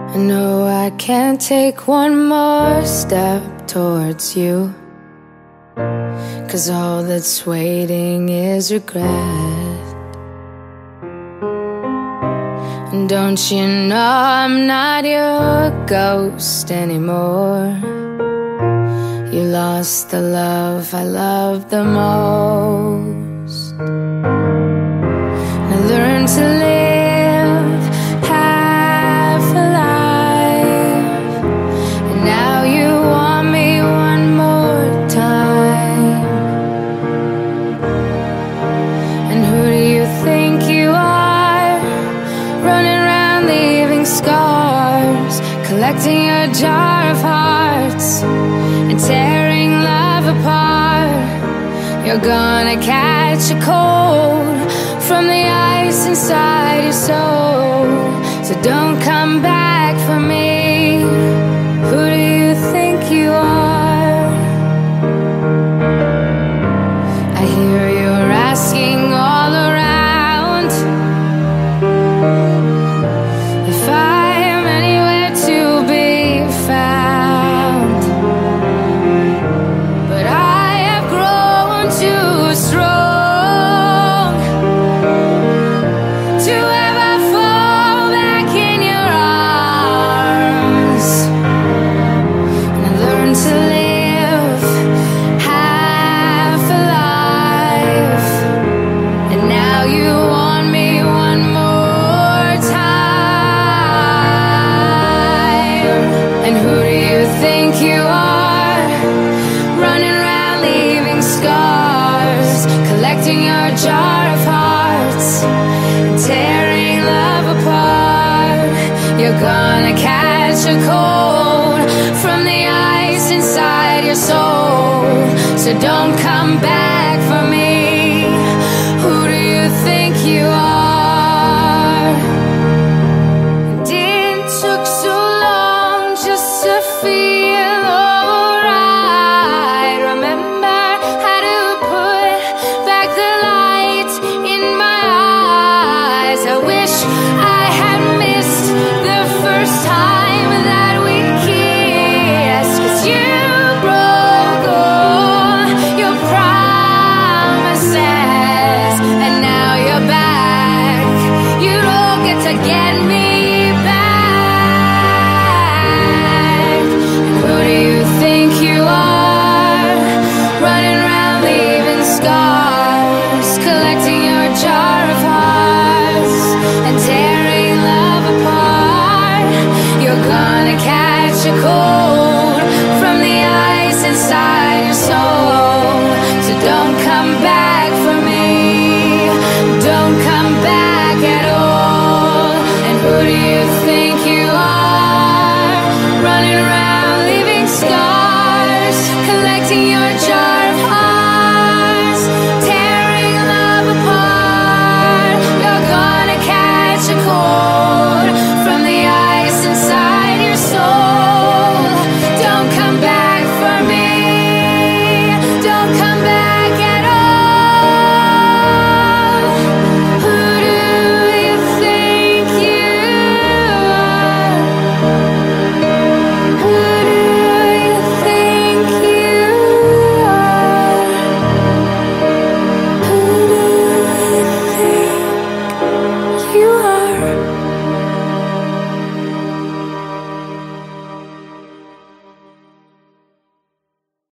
I know I can't take one more step towards you, 'cause all that's waiting is regret. And don't you know I'm not your ghost anymore? You lost the love I loved the most. And I learned to live half alive, and now you want me one more time. And who do you think you are, running around leaving scars, collecting a jar of hearts and tearing love apart? You're gonna catch a cold from the ice inside your soul, so don't come back for me. Who do you think you are? I hear you're asking all around if I am anywhere to be found, but I have grown too strong to ever fall back in your arms. And I learned to live half alive, and now you want me one more time. And who do you think you are, running around leaving scars, collecting your jar of hearts, tearing love apart? You're gonna catch a cold from the ice inside your soul, so don't come back